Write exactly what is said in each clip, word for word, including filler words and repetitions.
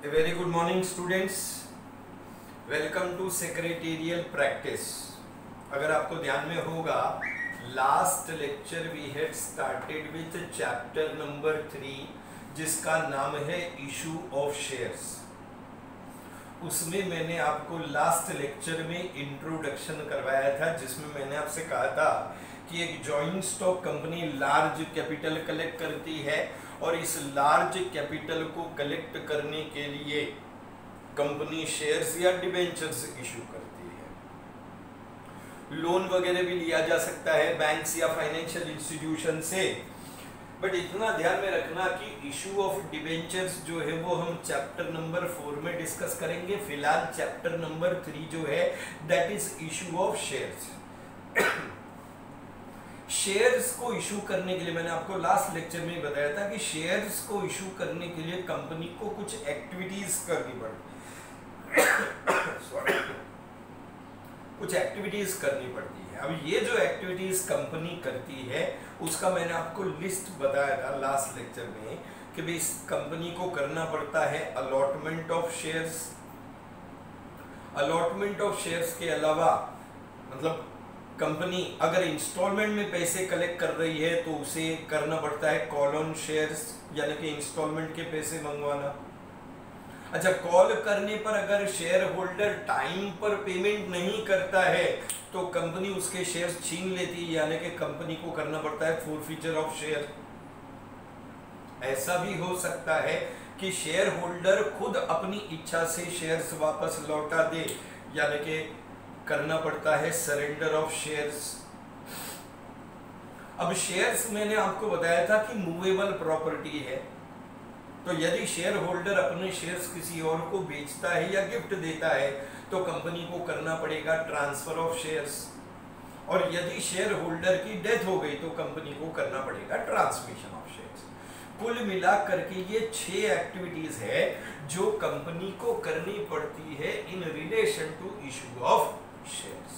A very good morning students. Welcome to secretarial practice. अगर आपको ध्यान में होगा last lecture we had started with chapter number three जिसका नाम है इशू ऑफ शेयर्स। उसमें मैंने आपको लास्ट लेक्चर में इंट्रोडक्शन करवाया था जिसमें मैंने आपसे कहा था कि एक joint stock company large capital collect करती है और इस लार्ज कैपिटल को कलेक्ट करने के लिए कंपनी शेयर्स या डिबेंचर्स इशू करती है। लोन वगैरह भी लिया जा सकता है बैंक्स या फाइनेंशियल इंस्टीट्यूशन से, बट इतना ध्यान में रखना कि इशू ऑफ डिबेंचर्स जो है वो हम चैप्टर नंबर फोर में डिस्कस करेंगे। फिलहाल चैप्टर नंबर थ्री जो है that is issue of shares. Shares को इशू करने के लिए मैंने आपको लास्ट लेक्चर में बताया था कि शेयर्स को इशू करने के लिए कंपनी को कुछ एक्टिविटीज करनी पड़ती सॉरी कुछ एक्टिविटीज करनी पड़ती है। अब ये जो एक्टिविटीज कंपनी करती है उसका मैंने आपको लिस्ट बताया था लास्ट लेक्चर में कि भाई इस कंपनी को करना पड़ता है allotment of shares. Allotment of shares के अलावा मतलब कंपनी अगर इंस्टॉलमेंट में पैसे कलेक्ट कर रही है तो उसे करना पड़ता है कॉल ऑन शेयर्स, यानी कि इंस्टॉलमेंट के पैसे मंगवाना। अच्छा, कॉल करने पर अगर शेयर होल्डर टाइम पर पेमेंट नहीं करता है तो कंपनी उसके शेयर्स छीन लेती है, यानी कि कंपनी को करना पड़ता है फोरफीचर ऑफ शेयर। ऐसा भी हो सकता है कि शेयर होल्डर खुद अपनी इच्छा से शेयर्स वापस लौटा दे, यानी कि करना पड़ता है सरेंडर ऑफ शेयर्स। अब शेयर्स मैंने आपको बताया था कि मूवेबल प्रॉपर्टी है, तो यदि शेयर होल्डर अपने शेयर्स किसी और को बेचता है या गिफ्ट देता है तो कंपनी को करना पड़ेगा ट्रांसफर ऑफ शेयर्स, और यदि शेयर होल्डर की डेथ हो गई तो कंपनी को करना पड़ेगा ट्रांसमिशन ऑफ शेयर्स। कुल मिलाकर के ये छह एक्टिविटीज है जो कंपनी को करनी पड़ती है in relation to issue of shares.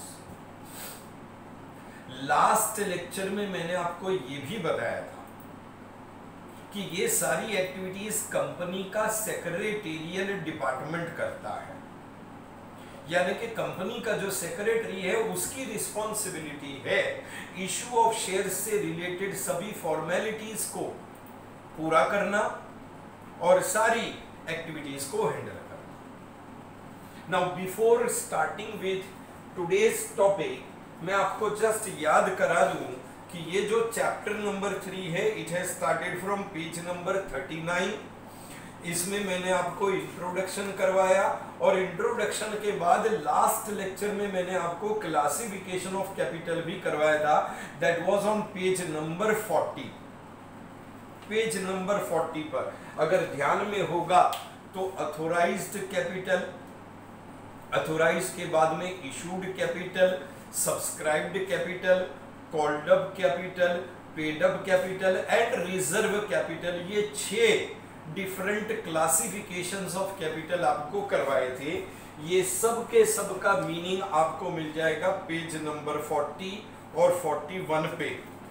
Last lecture में मैंने आपको ये भी बताया था कि ये सारी एक्टिविटीज कंपनी का सेक्रेटेरियल डिपार्टमेंट करता है, यानी कि कंपनी का जो सेक्रेटरी है उसकी रिस्पॉन्सिबिलिटी है इशू ऑफ शेयर्स से रिलेटेड सभी फॉर्मेलिटीज को पूरा करना और सारी एक्टिविटीज को हैंडल करना। Now before starting with today's topic मैं आपको जस्ट याद करा दूं कि ये जो चैप्टर नंबर थ्री है it has started from page number thirty nine. इसमें मैंने आपको इंट्रोडक्शन करवाया और इंट्रोडक्शन के बाद लास्ट लेक्चर में मैंने आपको क्लासिफिकेशन ऑफ कैपिटल भी करवाया था, that was on page number forty. Page number forty पर अगर ध्यान में होगा तो अथोराइज्ड कैपिटल, अथोराइज के बाद में issued capital, subscribed capital, called up capital, paid up capital and reserve capital, ये छह डिफरेंट क्लासिफिकेशंस ऑफ कैपिटल आपको करवाए थे। ये सब के सब का मीनिंग आपको मिल जाएगा पेज नंबर फोर्टी और फोर्टी वन पे।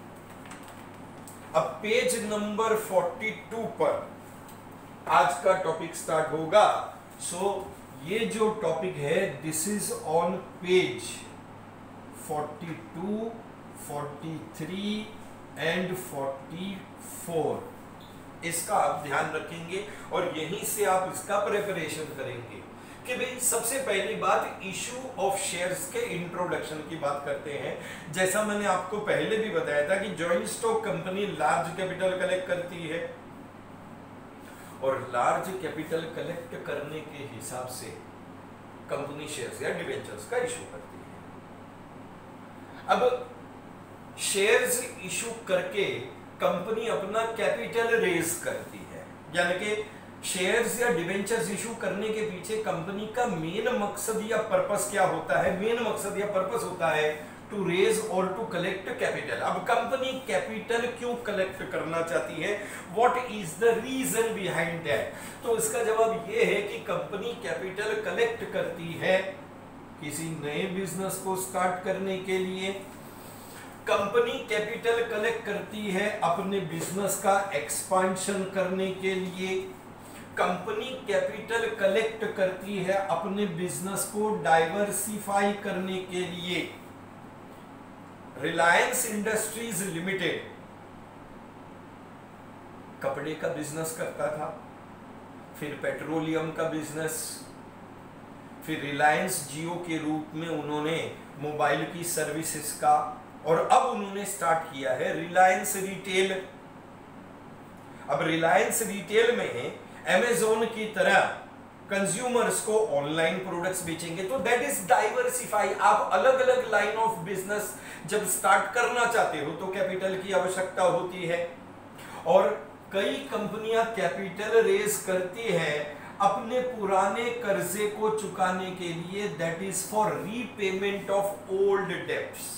अब पेज नंबर फोर्टी टू पर आज का टॉपिक स्टार्ट होगा। सो so, ये जो टॉपिक है this is on page forty two, forty three and forty four. इसका आप ध्यान रखेंगे और यहीं से आप इसका प्रिपरेशन करेंगे कि भाई सबसे पहली बात इशू ऑफ शेयर्स के इंट्रोडक्शन की बात करते हैं। जैसा मैंने आपको पहले भी बताया था कि joint stock company large capital collect करती है और लार्ज कैपिटल कलेक्ट करने के हिसाब से कंपनी शेयर्स या डिबेंचर्स का इशू करती है। अब शेयर्स इशू करके कंपनी अपना कैपिटल रेज करती है, यानी कि शेयर्स या डिबेंचर्स इशू करने के पीछे कंपनी का मेन मकसद या पर्पस क्या होता है? मेन मकसद या पर्पस होता है टू रेज और टू कलेक्ट कैपिटल। अब कंपनी कैपिटल क्यों कलेक्ट करना चाहती है? What is the reason behind that? तो इसका जवाब यह है कि कंपनी कैपिटल कलेक्ट करती है किसी नए बिजनेस को स्टार्ट करने के लिए, कंपनी कैपिटल कलेक्ट करती है अपने बिजनेस का एक्सपांशन करने के लिए, कंपनी कैपिटल कलेक्ट करती है अपने बिजनेस को डाइवर्सिफाई करने के लिए। रिलायंस इंडस्ट्रीज लिमिटेड कपड़े का बिजनेस करता था, फिर पेट्रोलियम का बिजनेस, फिर रिलायंस जियो के रूप में उन्होंने मोबाइल की सर्विसेज का, और अब उन्होंने स्टार्ट किया है रिलायंस रिटेल। अब रिलायंस रिटेल में अमेज़न की तरह कंज्यूमर्स को ऑनलाइन प्रोडक्ट्स बेचेंगे, तो दैट इज डाइवर्सिफाई। आप अलग अलग लाइन ऑफ बिजनेस जब स्टार्ट करना चाहते हो तो कैपिटल की आवश्यकता होती है, और कई कंपनियां कैपिटल रेज करती हैं अपने पुराने कर्जे को चुकाने के लिए, that is for repayment of old debts.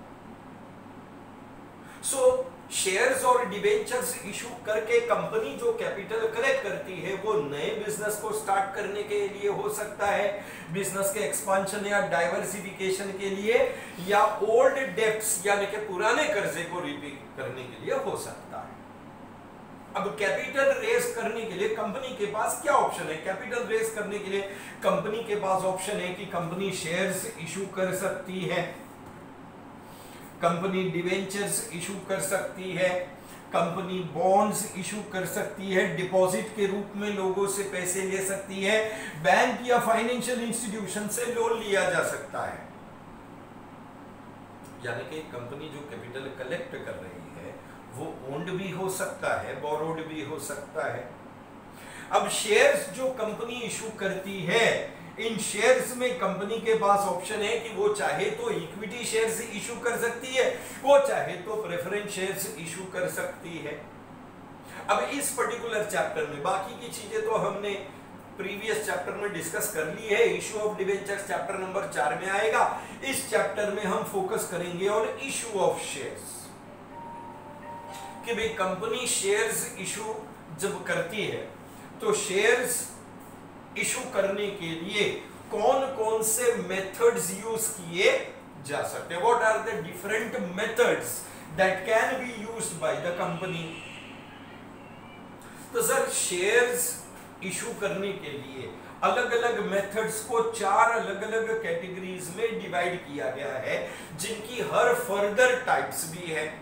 So shares और डिबेंचर्स इशू करके कंपनी जो कैपिटल कलेक्ट करती है वो नए बिजनेस को स्टार्ट करने के लिए हो सकता है, बिजनेस के एक्सपांशन या डाइवर्सिफिकेशन के लिए, या ओल्ड डेब्ट्स यानी कि पुराने कर्जे को रीपे करने के लिए हो सकता है। अब कैपिटल रेज करने के लिए कंपनी के पास क्या ऑप्शन है? कैपिटल रेज करने के लिए कंपनी के पास ऑप्शन है कि कंपनी शेयर्स इशू कर सकती है, कंपनी डिवेंचर्स इशू कर सकती है, कंपनी बॉन्ड्स इशू कर सकती है, डिपॉजिट के रूप में लोगों से पैसे ले सकती है, बैंक या फाइनेंशियल इंस्टीट्यूशन से लोन लिया जा सकता है। यानी कि कंपनी जो कैपिटल कलेक्ट कर रही है वो ओन्ड भी हो सकता है, बोरोड भी हो सकता है। अब शेयर्स जो कंपनी इशू करती है, इन शेयर्स में कंपनी के पास ऑप्शन है कि वो चाहे तो इक्विटी शेयर्स इशू कर सकती है, वो चाहे तो प्रेफरेंस शेयर्स इशू कर सकती है। अब इस पर्टिकुलर चैप्टर में बाकी की चीजें तो हमने प्रीवियस चैप्टर में डिस्कस कर ली है, issue of debentures chapter number चार में आएगा। इस चैप्टर में हम फोकस करेंगे ऑन इशू ऑफ शेयर्स, कि भाई कंपनी शेयर्स इशू जब करती है तो शेयर्स इशू करने के लिए कौन कौन से मेथड्स यूज किए जा सकते हैं, what are the different methods that can be used by the company. तो सर शेयर्स इशू करने के लिए अलग अलग मेथड्स को चार अलग अलग कैटेगरीज में डिवाइड किया गया है, जिनकी हर फर्दर टाइप्स भी है।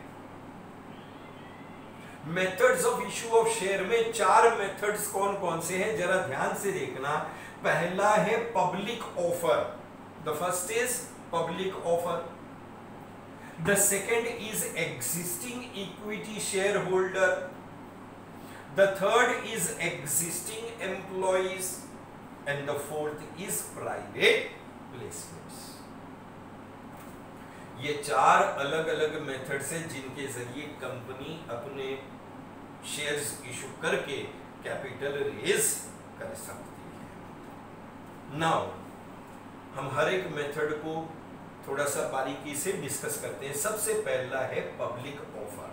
Methods of issue of share में चार मेथड्स कौन कौन से हैं जरा ध्यान से देखना। पहला है public offer, the first is public offer, the second is existing equity share holder, the third is existing employees, and the fourth is private placements. ये चार अलग अलग मेथड्स हैं जिनके जरिए कंपनी अपने शेयर्स इशू करके कैपिटल रेज कर सकती है। नाउ हम हर एक मेथड को थोड़ा सा बारीकी से डिस्कस करते हैं। सबसे पहला है public offer.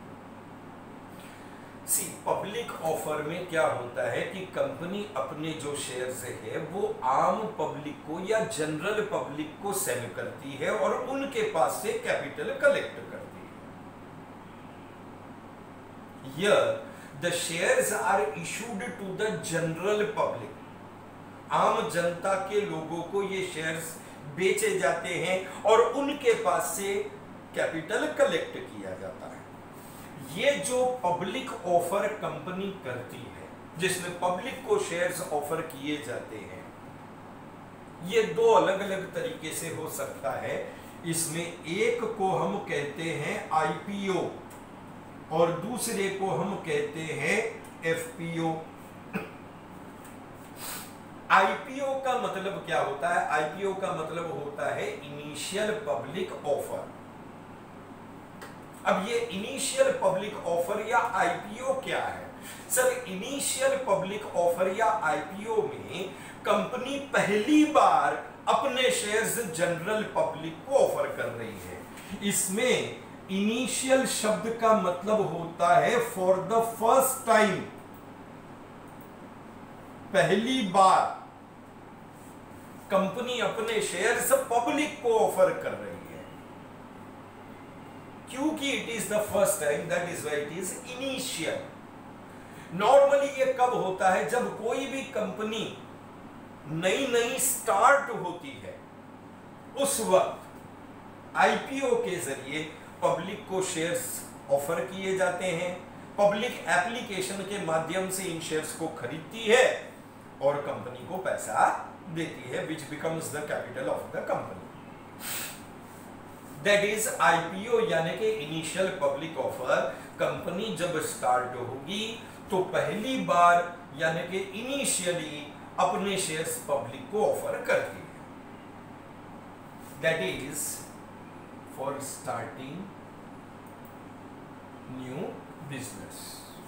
See public offer में क्या होता है कि कंपनी अपने जो शेयर्स है वो आम पब्लिक को या जनरल पब्लिक को सेल करती है और उनके पास से कैपिटल कलेक्ट करती है। Here the shares are issued to the general public, आम जनता के लोगों को ये शेयर्स बेचे जाते हैं और उनके पास से कैपिटल कलेक्ट किया जाता है। ये जो पब्लिक ऑफर कंपनी करती है जिसमें पब्लिक को शेयर्स ऑफर किए जाते हैं, ये दो अलग अलग तरीके से हो सकता है। इसमें एक को हम कहते हैं आईपीओ और दूसरे को हम कहते हैं एफपीओ। आईपीओ का मतलब क्या होता है? आईपीओ का मतलब होता है इनिशियल पब्लिक ऑफर। अब ये इनिशियल पब्लिक ऑफर या आईपीओ क्या है? सर इनिशियल पब्लिक ऑफर या आईपीओ में कंपनी पहली बार अपने शेयर्स जनरल पब्लिक को ऑफर कर रही है। इसमें इनिशियल शब्द का मतलब होता है फॉर द फर्स्ट टाइम, पहली बार कंपनी अपने शेयर्स पब्लिक को ऑफर कर रही है। क्योंकि it is the first time, that is why it is initial. Normally ये कब होता है? जब कोई भी कंपनी नई नई स्टार्ट होती है, उस वक्त आईपीओ के जरिए पब्लिक को शेयर्स ऑफर किए जाते हैं, पब्लिक एप्लीकेशन के माध्यम से इन शेयर्स को खरीदती है और कंपनी को पैसा देती है, which becomes the capital of the company. That is IPO, यानी कि इनिशियल पब्लिक ऑफर। कंपनी जब स्टार्ट होगी तो पहली बार यानी कि इनिशियली अपने शेयर्स पब्लिक को ऑफर करती है। That is for starting new business.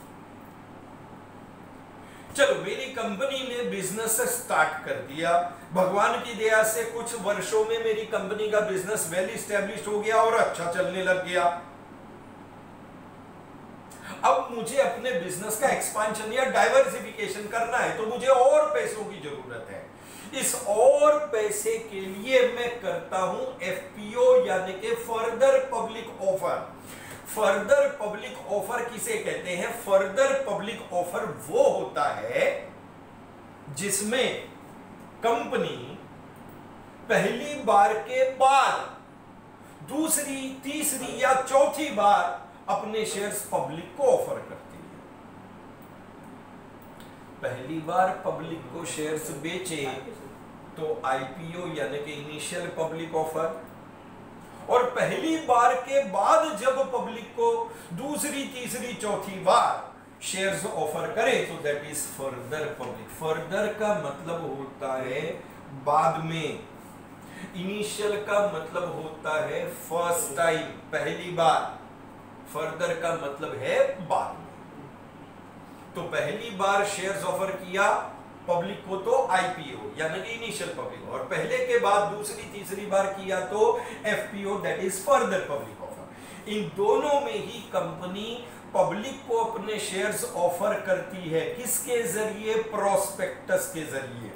चलो, मेरी कंपनी ने बिजनेस स्टार्ट कर दिया, भगवान की दया से कुछ वर्षों में मेरी कंपनी का बिजनेस वेल इस्टेब्लिश्ड हो गया और अच्छा चलने लग गया। अब मुझे अपने बिजनेस का एक्सपांशन या डाइवर्सिफिकेशन करना है, तो मुझे और पैसों की जरूरत है। इस और पैसे के लिए मैं करता हूं एफपीओ, यानी कि further public offer. Further public offer किसे कहते हैं? फर्दर पब्लिक ऑफर वो होता है जिसमें कंपनी पहली बार के बाद दूसरी, तीसरी या चौथी बार अपने शेयर्स पब्लिक को ऑफर करती है। पहली बार पब्लिक को शेयर्स बेचे तो आईपीओ यानी कि इनिशियल पब्लिक ऑफर, और पहली बार के बाद जब पब्लिक को दूसरी, तीसरी, चौथी बार शेयर्स ऑफर करे तो that is further public. Further का मतलब होता है बाद में, इनिशियल का मतलब होता है फर्स्ट टाइम, पहली बार। फर्दर का मतलब है बाद में। तो पहली बार शेयर्स ऑफर किया पब्लिक को तो आईपीओ यानी कि इनिशियल पब्लिक, और पहले के बाद दूसरी, तीसरी बार किया तो FPO, that is further public offer. इन दोनों में ही कंपनी पब्लिक को अपने शेयर्स ऑफर करती है। किसके जरिए? प्रोस्पेक्टस के जरिए।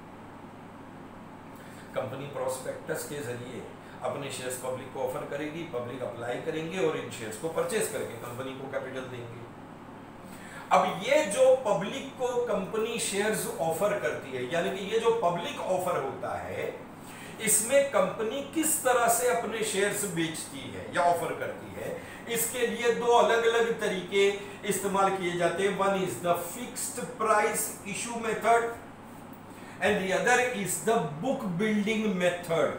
कंपनी प्रोस्पेक्टस के जरिए अपने शेयर्स पब्लिक को ऑफर करेगी, पब्लिक अप्लाई करेंगे और इन शेयर्स को परचेस करके कंपनी को कैपिटल देंगे। अब ये जो पब्लिक को कंपनी शेयर्स ऑफर करती है, यानी कि ये जो पब्लिक ऑफर होता है, इसमें कंपनी किस तरह से अपने शेयर्स बेचती है या ऑफर करती है, इसके लिए दो अलग अलग तरीके इस्तेमाल किए जाते हैं। One is the fixed price issue method and the other is the book building method.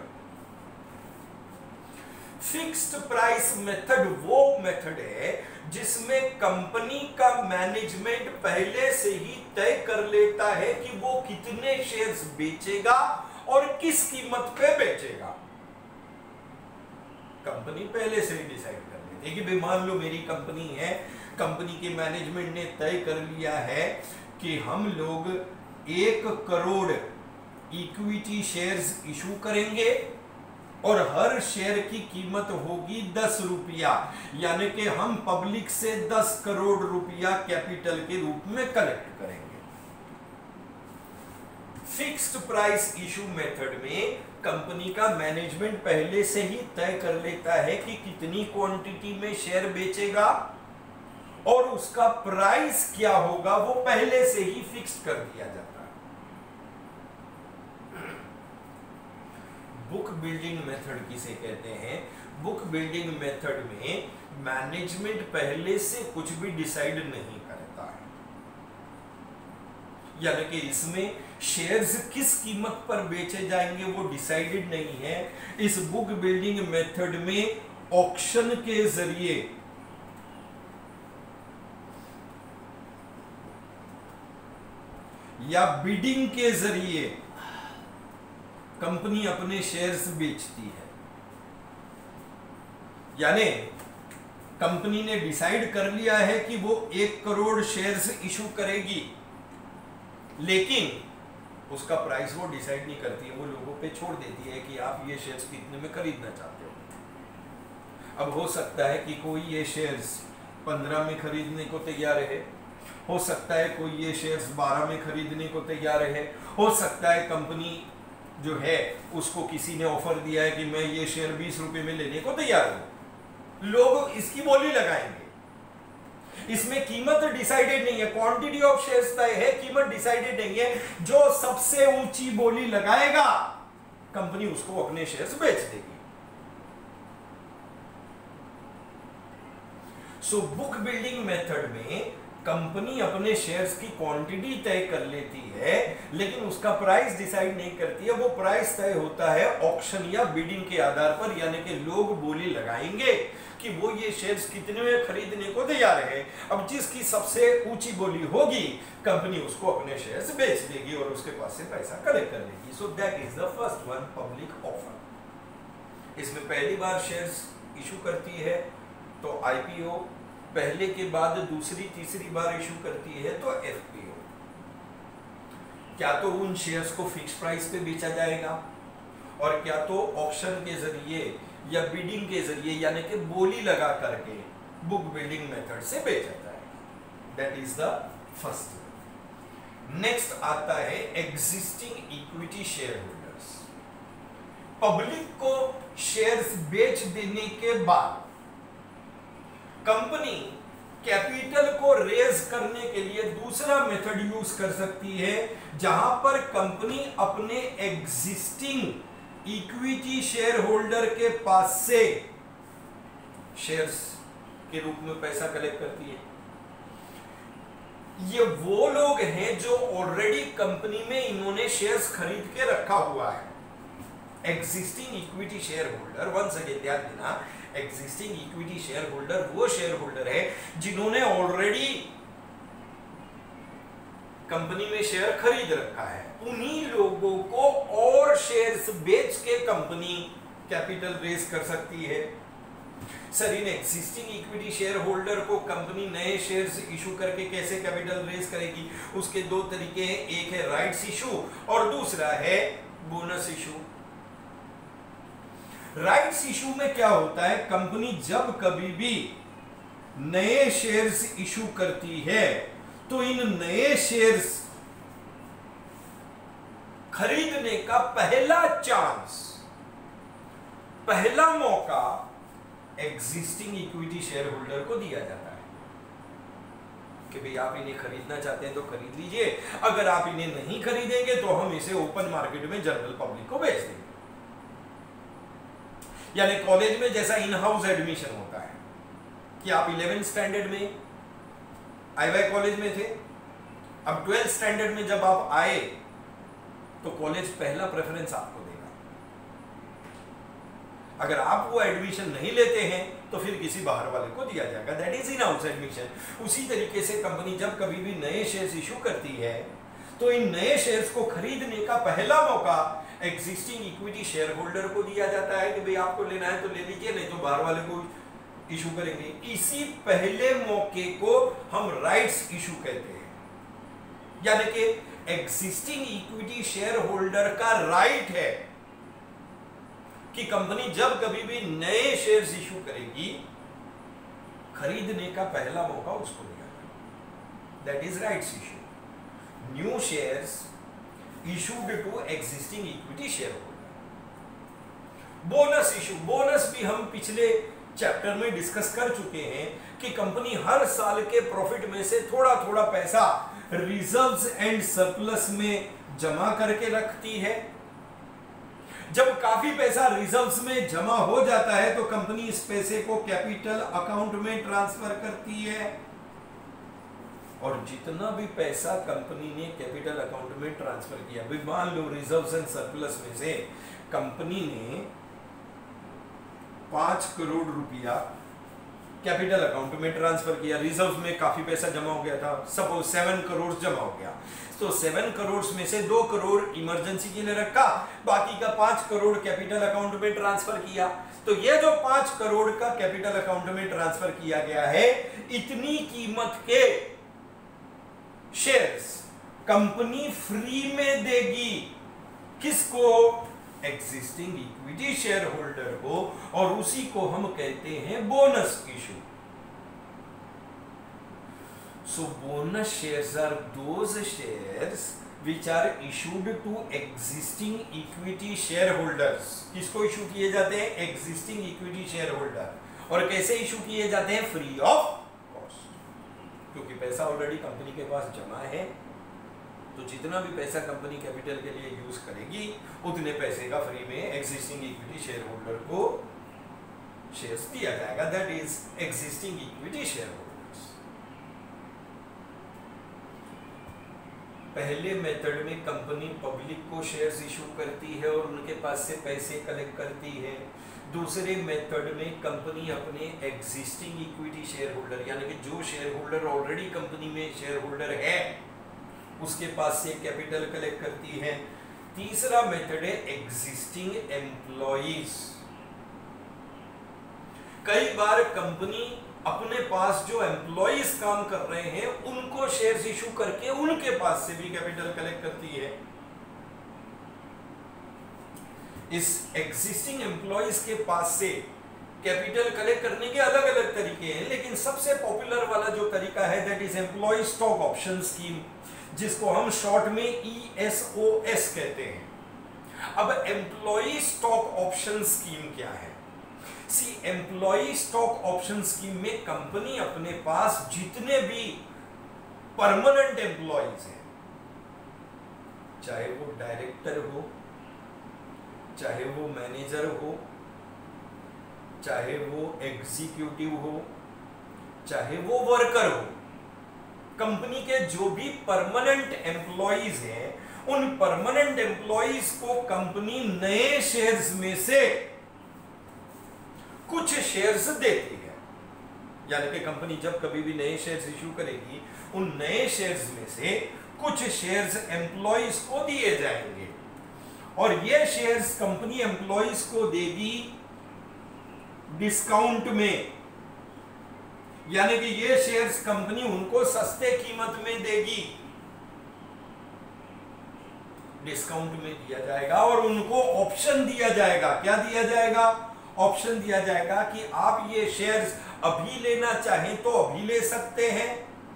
Fixed price method वो मेथड है जिसमें कंपनी का मैनेजमेंट पहले से ही तय कर लेता है कि वो कितने शेयर्स बेचेगा और किस कीमत पे बेचेगा। कंपनी पहले से ही डिसाइड कर लेती है कि भाई मान लो मेरी कंपनी है, कंपनी के मैनेजमेंट ने तय कर लिया है कि हम लोग एक करोड़ इक्विटी शेयर्स इशू करेंगे और हर शेयर की कीमत होगी दस रुपया, यानी कि हम पब्लिक से दस करोड़ रुपया कैपिटल के रूप में कलेक्ट करेंगे। फिक्स्ड प्राइस इशू मेथड में कंपनी का मैनेजमेंट पहले से ही तय कर लेता है कि कितनी क्वांटिटी में शेयर बेचेगा और उसका प्राइस क्या होगा, वो पहले से ही फिक्स कर दिया जाता है। बुक बिल्डिंग मेथड किसे कहते हैं? बुक बिल्डिंग मेथड में मैनेजमेंट पहले से कुछ भी डिसाइड नहीं करता है, यानी कि इसमें शेयर्स किस कीमत पर बेचे जाएंगे वो डिसाइडेड नहीं है। इस बुक बिल्डिंग मेथड में ऑक्शन के जरिए या बिडिंग के जरिए कंपनी अपने शेयर्स बेचती है। यानी कंपनी ने डिसाइड कर लिया है कि वो एक करोड़ शेयर्स इशू करेगी, लेकिन उसका प्राइस वो डिसाइड नहीं करती है, वो लोगों पे छोड़ देती है कि आप ये शेयर्स कितने में खरीदना चाहते हो। अब हो सकता है कि कोई ये शेयर्स पंद्रह में खरीदने को तैयार है, हो सकता है कोई ये शेयर्स बारह में खरीदने को तैयार है, हो सकता है कंपनी जो है उसको किसी ने ऑफर दिया है कि मैं ये शेयर बीस रुपए में लेने को तैयार हूं। लोग इसकी बोली लगाएंगे, इसमें कीमत डिसाइडेड नहीं है, क्वांटिटी ऑफ शेयर्स तय है, कीमत डिसाइडेड नहीं है। जो सबसे ऊंची बोली लगाएगा कंपनी उसको अपने शेयर्स बेच देगी। सो बुक बिल्डिंग मेथड में कंपनी अपने शेयर्स की क्वांटिटी तय कर लेती है, लेकिन उसका प्राइस डिसाइड नहीं करती है। वो प्राइस तय होता है ऑक्शन या बिडिंग के आधार पर, यानी कि लोग बोली लगाएंगे कि वो ये शेयर्स कितने में खरीदने को तैयार है। अब जिसकी सबसे ऊंची बोली होगी कंपनी उसको अपने शेयर्स बेच देगी और उसके पास से पैसा कलेक्ट कर लेगी। So that is the first one, public offer. इसमें पहली बार शेयर्स इशू करती है तो आईपीओ, पहले के बाद दूसरी तीसरी बार इशू करती है तो एफपीओ। क्या तो उन शेयर्स को फिक्स प्राइस पे बेचा जाएगा और क्या तो ऑक्शन के जरिए या बिडिंग के जरिए, यानी कि बोली लगा करके बुक बिल्डिंग मेथड से बेचा जाएगा। That is the first. Next आता है existing equity share holders. Public को शेयर्स बेच देने के बाद कंपनी कैपिटल को रेज करने के लिए दूसरा मेथड यूज कर सकती है, जहां पर कंपनी अपने एग्जिस्टिंग इक्विटी शेयर होल्डर के पास से शेयर्स के रूप में पैसा कलेक्ट करती है। ये वो लोग हैं जो ऑलरेडी कंपनी में इन्होंने शेयर्स खरीद के रखा हुआ है। Existing equity share holder, once again ध्यान देना, एग्जिस्टिंग इक्विटी शेयर होल्डर वो शेयर होल्डर है जिन्होंने ऑलरेडी कंपनी में शेयर खरीद रखा है। उन्हीं लोगों को और शेयर्स बेच के कंपनी कैपिटल रेज कर सकती है। सर, इन एग्जिस्टिंग इक्विटी शेयर होल्डर को कंपनी नए शेयर्स इशू करके कैसे कैपिटल रेज करेगी? उसके दो तरीके हैं, एक है राइट्स इशू और दूसरा है बोनस इशू। राइट्स इशू में क्या होता है, कंपनी जब कभी भी नए शेयर्स इशू करती है तो इन नए शेयर्स खरीदने का पहला चांस, पहला मौका एग्जिस्टिंग इक्विटी शेयर होल्डर को दिया जाता है कि भाई आप इन्हें खरीदना चाहते हैं तो खरीद लीजिए, अगर आप इन्हें नहीं खरीदेंगे तो हम इसे ओपन मार्केट में जनरल पब्लिक को बेच देंगे। यानी कॉलेज में जैसा इन हाउस एडमिशन होता है कि आप इलेवेंथ स्टैंडर्ड में आईवाई कॉलेज में थे, अब ट्वेल्थ स्टैंडर्ड में जब आप आए तो कॉलेज पहला प्रेफरेंस आपको देगा। अगर आप वो एडमिशन नहीं लेते हैं तो फिर किसी बाहर वाले को दिया जाएगा। That is in house admission. उसी तरीके से कंपनी जब कभी भी नए शेयर्स इशू करती है तो इन नए शेयर्स को खरीदने का पहला मौका एग्जिस्टिंग इक्विटी शेयर होल्डर को दिया जाता है कि भाई आपको लेना है तो ले लीजिए, नहीं तो बाहर वाले को इशू करेंगे। इसी पहले मौके को हम राइट्स इशू कहते हैं, यानी कि एग्जिस्टिंग इक्विटी शेयर होल्डर का राइट है कि कंपनी जब कभी भी नए शेयर्स इशू करेगी, खरीदने का पहला मौका उसको दिया जाए। That is rights issue. New shares issued to existing equity shareholder। Bonus issue, bonus भी हम पिछले चैप्टर में डिस्कस कर चुके हैं कि कंपनी हर साल के प्रॉफिट में से थोड़ा थोड़ा पैसा रिजर्व्स एंड सरप्लस में जमा करके रखती है। जब काफी पैसा रिजर्व्स में जमा हो जाता है तो कंपनी इस पैसे को कैपिटल अकाउंट में ट्रांसफर करती है और जितना भी पैसा कंपनी ने कैपिटल अकाउंट में ट्रांसफर किया, भाई मान लो रिजर्व्स एंड सरप्लस में से कंपनी ने पांच करोड़ रुपया कैपिटल अकाउंट में ट्रांसफर किया, रिजर्व में काफी पैसा जमा हो गया था, सपोज सेवन करोड़ जमा हो गया, तो सेवन करोड़ में से दो करोड़ इमरजेंसी के लिए रखा, बाकी का पांच करोड़ कैपिटल अकाउंट में ट्रांसफर किया। तो ये जो पांच करोड़ का कैपिटल अकाउंट में ट्रांसफर किया गया है, इतनी कीमत के शेयर्स कंपनी फ्री में देगी। किसको? एग्जिस्टिंग इक्विटी शेयर होल्डर को, और उसी को हम कहते हैं bonus issue. So bonus shares are those shares which are issued to existing equity shareholders। किसको इशू किए जाते हैं? Existing equity share holder. और कैसे इशू किए जाते हैं? Free of cost. क्योंकि पैसा ऑलरेडी कंपनी के पास जमा है, तो जितना भी पैसा कंपनी कैपिटल के लिए यूज करेगी उतने पैसे का फ्री में एग्जिस्टिंग इक्विटी शेयर होल्डर को शेयर्स दिया जाएगा, that is existing equity share holders. पहले मेथड में कंपनी पब्लिक को शेयर्स इशू करती है और उनके पास से पैसे कलेक्ट करती है। दूसरे मेथड में कंपनी अपने एग्जिस्टिंग इक्विटी शेयर होल्डर यानी कि जो शेयर होल्डर ऑलरेडी कंपनी में शेयर होल्डर है उसके पास से कैपिटल कलेक्ट करती है। तीसरा मेथड है एग्जिस्टिंग एम्प्लॉइज। कई बार कंपनी अपने पास जो एम्प्लॉइज काम कर रहे हैं उनको शेयर्स इशू करके उनके पास से भी कैपिटल कलेक्ट करती है। इस एग्जिस्टिंग एम्प्लॉइज के पास से कैपिटल कलेक्ट करने के अलग अलग तरीके हैं, लेकिन सबसे पॉपुलर वाला जो तरीका है that is employee stock option scheme, जिसको हम शॉर्ट में ई एस ओ एस कहते हैं। अब एम्प्लॉय स्टॉक ऑप्शन स्कीम क्या है? See employee stock option scheme में कंपनी अपने पास जितने भी परमानेंट एम्प्लॉइज हैं, चाहे वो डायरेक्टर हो, चाहे वो मैनेजर हो, चाहे वो एग्जीक्यूटिव हो, चाहे वो वर्कर हो, कंपनी के जो भी परमानेंट एम्प्लॉइज हैं उन परमानेंट एम्प्लॉइज को कंपनी नए शेयर्स में से कुछ शेयर्स देती है। यानी कि कंपनी जब कभी भी नए शेयर्स इशू करेगी उन नए शेयर्स में से कुछ शेयर्स एम्प्लॉइज को दिए जाएंगे और ये शेयर्स कंपनी एम्प्लॉइज को देगी डिस्काउंट में, यानी कि ये शेयर्स कंपनी उनको सस्ते कीमत में देगी, डिस्काउंट में दिया जाएगा और उनको ऑप्शन दिया जाएगा। क्या दिया जाएगा? ऑप्शन दिया जाएगा कि आप ये शेयर्स अभी लेना चाहें तो अभी ले सकते हैं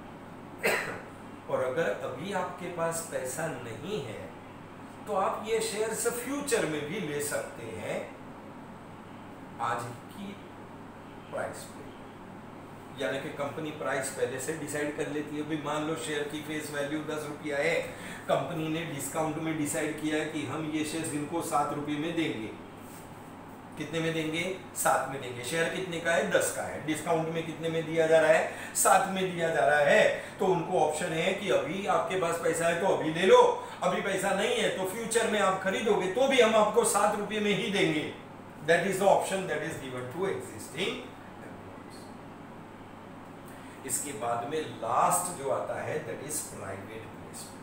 और अगर अभी आपके पास पैसा नहीं है तो आप ये शेयर्स फ्यूचर में भी ले सकते हैं आज की प्राइस पे। यानी कि कंपनी प्राइस पहले से डिसाइड कर लेती है। भी मान लो शेयर की फेस वैल्यू दस रुपया है, कंपनी ने डिस्काउंट में डिसाइड किया है कि हम ये शेयर्स इनको सात रुपये में देंगे। कितने में देंगे? सात में देंगे। शेयर कितने का है? दस का है। डिस्काउंट में कितने में दिया जा रहा है? सात में दिया जा रहा है। तो उनको ऑप्शन है कि अभी आपके पास पैसा है तो अभी ले लो, अभी पैसा नहीं है तो फ्यूचर में आप खरीदोगे तो भी हम आपको सात रुपये में ही देंगे। That is the option that is given to existing. इसके बाद में लास्ट जो आता है that is private placement.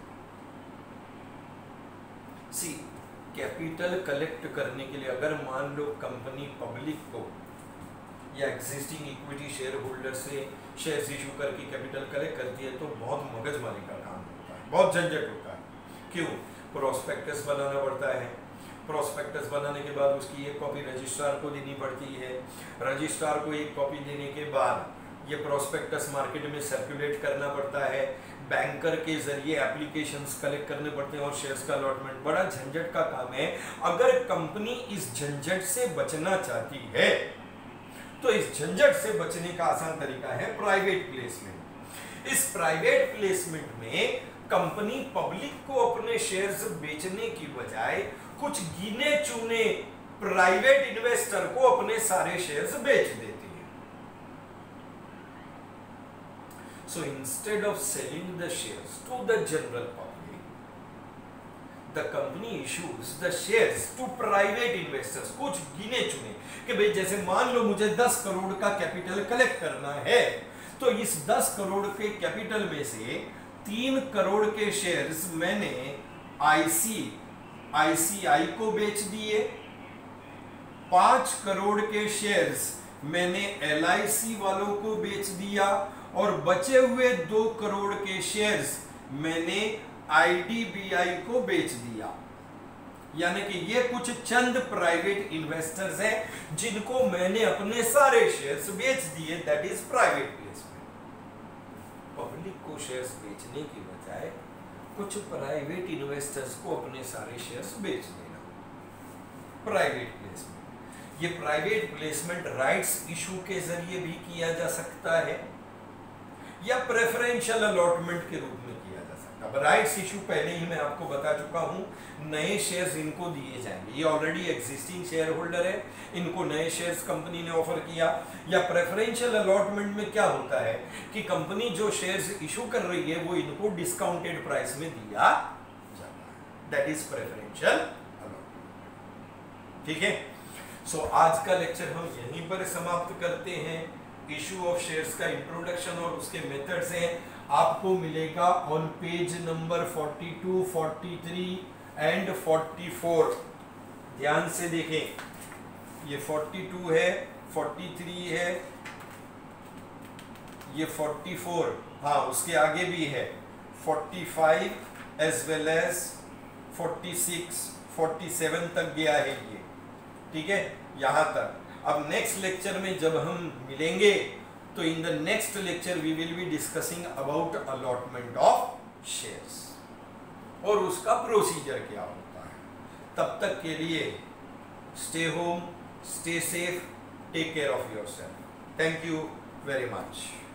See capital collect करने के लिए अगर मान लो कंपनी पब्लिक को या एग्जिस्टिंग इक्विटी शेयर होल्डर से शेयर्स इशू करके कैपिटल कलेक्ट करती है तो बहुत मगजमारी का काम होता है, बहुत झंझट होता है। क्यों? प्रोस्पेक्टस बनाना पड़ता है। प्रोस्पेक्टस बनाने के बाद उसकी एक कॉपी रजिस्ट्रार को देनी पड़ती है। रजिस्ट्रार को एक कॉपी देने के बाद ये प्रोस्पेक्टस मार्केट में सर्कुलेट करना पड़ता है। बैंकर के जरिए एप्लीकेशंस कलेक्ट करने पड़ते हैं और शेयर्स का अलॉटमेंट। बड़ा झंझट का काम है। अगर कंपनी इस झंझट से बचना चाहती है तो इस झंझट से बचने का आसान तरीका है प्राइवेट प्लेसमेंट। इस प्राइवेट प्लेसमेंट में कंपनी पब्लिक को अपने शेयर्स बेचने की बजाय कुछ गिने चुने प्राइवेट इन्वेस्टर को अपने सारे शेयर्स बेच देती है। So instead of selling the shares to the general public, the company issues the shares to private investors। कुछ गिने चुने कि भाई जैसे मान लो मुझे दस करोड़ का कैपिटल कलेक्ट करना है तो इस दस करोड़ के कैपिटल में से तीन करोड़ के शेयर्स मैंने आईसी आईसीआई को बेच दिए, पांच करोड़ के शेयर्स मैंने एलआईसी वालों को बेच दिया और बचे हुए दो करोड़ के शेयर्स मैंने आईडीबीआई को बेच दिया। यानी कि ये कुछ चंद प्राइवेट इन्वेस्टर्स हैं जिनको मैंने अपने सारे शेयर्स बेच दिए। That is private placement. Public को शेयर्स बेचने की बजाय कुछ प्राइवेट इन्वेस्टर्स को अपने सारे शेयर्स बेच देना, प्राइवेट प्लेसमेंट। ये प्राइवेट प्लेसमेंट राइट्स इशू के जरिए भी किया जा सकता है या प्रेफरेंशियल अलॉटमेंट के रूप में किया जा सकता है। राइट्स इशू पहले ही मैं आपको बता चुका हूं, नए शेयर्स इनको दिए जाएंगे, ये ऑलरेडी एग्जिस्टिंग शेयर होल्डर है, इनको नए शेयर्स कंपनी ने ऑफर किया। या प्रेफरेंशियल अलॉटमेंट में क्या होता है कि कंपनी जो शेयर्स इशू कर रही है वो इनको डिस्काउंटेड प्राइस में दिया जाता है, दैट इज प्रेफरेंशियल अलॉटमेंट। ठीक है, सो so, आज का लेक्चर हम यहीं पर समाप्त करते हैं। इशू ऑफ शेयर्स का इंट्रोडक्शन और उसके मेथड्स हैं, आपको मिलेगा on page number forty two, forty three and forty four. ध्यान से देखें, ये फोर्टी टू है, फोर्टी थ्री है, ये फोर्टी फोर, हाँ उसके आगे भी है forty five as well as forty six, forty seven तक गया है ये। ठीक है, यहां तक। अब नेक्स्ट लेक्चर में जब हम मिलेंगे तो in the next lecture we will be discussing about allotment of shares और उसका प्रोसीजर क्या होता है। तब तक के लिए stay home, stay safe, take care of yourself. Thank you very much.